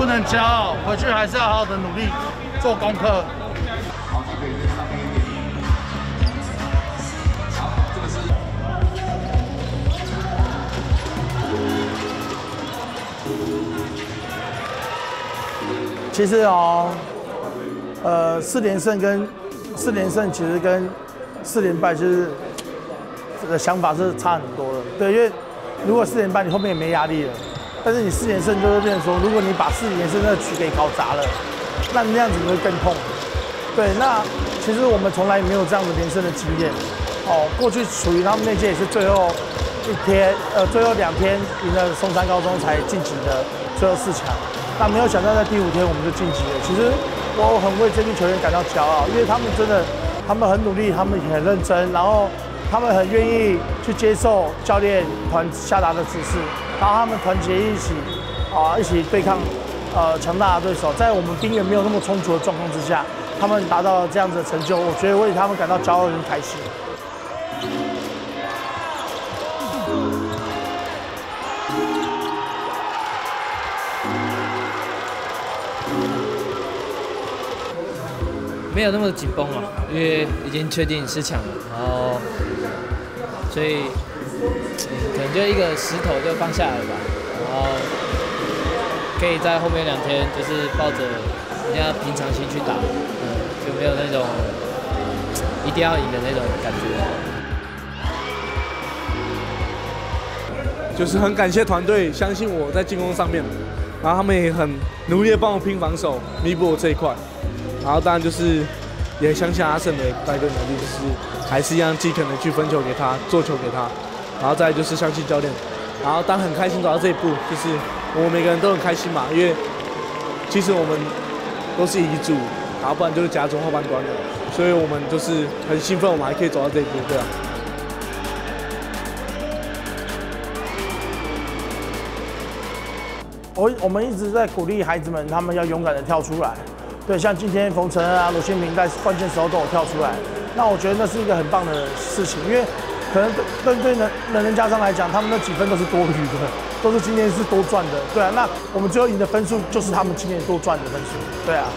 不能骄傲，回去还是要好好的努力做功课。其实4连胜其实跟4连败就是想法是差很多的。对，因为如果4连败，你后面也没压力了。但是你4连胜就会变成说，如果你把4连胜那个局给搞砸了，那样子你会更痛。对，那其实我们从来没有这样的连胜的经验。过去属于他们那届也是最后最后2天赢了松山高中才晋级的最后4强。那没有想到在第5天我们就晋级了。其实我很为这批球员感到骄傲，因为他们真的，他们很努力，他们也很认真，然后他们很愿意去接受教练团下达的指示，然后他们团结一起对抗强大的对手，在我们兵源没有那么充足的状况之下，他们达到了这样子的成就，我觉得为他们感到骄傲跟开心。 没有那么紧绷了，因为已经确定4强了，然后所以可能就一个石头就放下来了吧，然后可以在后面2天就是抱着人家平常心去打，就没有那种一定要赢的那种感觉。 就是很感谢团队相信我在进攻上面，然后他们也很努力的帮我拼防守，弥补我这一块。然后当然就是也相信阿胜的带队能力，就是还是一样尽可能去分球给他，做球给他。然后再来就是相信教练。然后当然很开心走到这一步，就是我们每个人都很开心嘛，因为其实我们都是乙组，然后不然就是甲组后半段的，所以我们就是很兴奋，我们还可以走到这一步，对啊。 我们一直在鼓励孩子们，他们要勇敢的跳出来。对，像今天冯承恩罗宪平在关键时候都有跳出来，那我觉得那是一个很棒的事情，因为可能对能人家长来讲，他们那几分都是多余的，都是今天是多赚的。对啊，那我们最后赢的分数就是他们今天多赚的分数。对啊。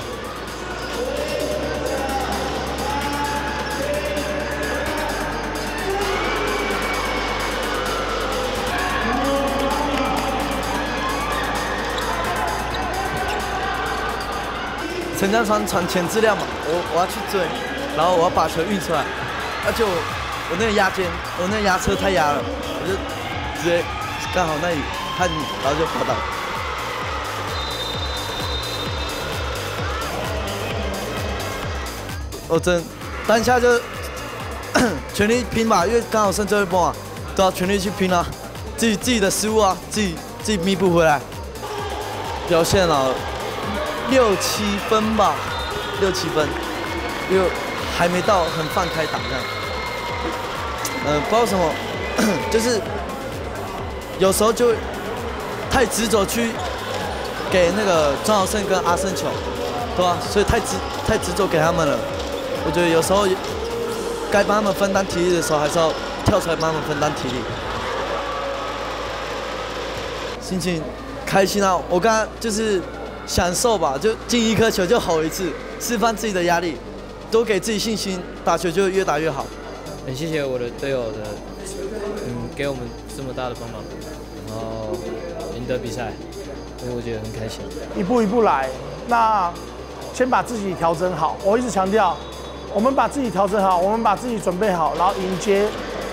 陈江传前质量嘛，我要去追，然后我要把球运出来，而且我那个压肩，我那个压车太压了，我就直接刚好那里看，然后就滑倒。我真当下就全力拼吧，因为刚好剩最后一波嘛，都要全力去拼啊，自己的失误啊，自己弥补回来，表现了。6、7分吧，6、7分，因为还没到很放开打这样。不知道什么，就是有时候就太执着去给那个庄豪胜跟阿胜球，对吧？所以太执着给他们了。我觉得有时候该帮他们分担体力的时候，还是要跳出来帮他们分担体力。心情开心啊！我刚刚就是。享受吧，就进1颗球就吼1次，释放自己的压力，多给自己信心，打球就越打越好。 很谢谢我的队友的，给我们这么大的帮忙，然后赢得比赛，所以我觉得很开心。 一步一步来，那先把自己调整好。我一直强调，我们把自己调整好，我们把自己准备好，然后迎接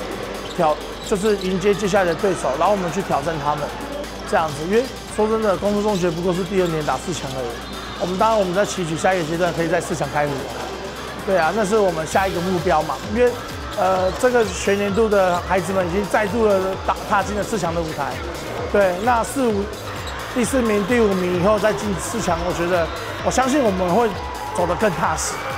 接下来的对手，然后我们去挑战他们，这样子，因为。说真的，公司中学不过是第2年打4强而已。当然我们在期许下一个阶段可以在4强开火。对啊，那是我们下一个目标嘛。因为这个学年度的孩子们已经再度的踏进了4强的舞台。对，那第4名、第5名以后再进4强，我相信我们会走得更踏实。